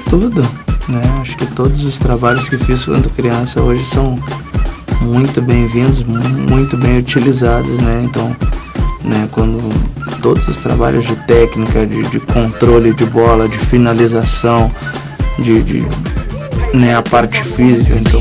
tudo, né? Acho que todos os trabalhos que fiz quando criança hoje são muito bem-vindos, muito bem utilizados, né? Então, né, quando todos os trabalhos de técnica, de controle de bola, de finalização, né, a parte física, então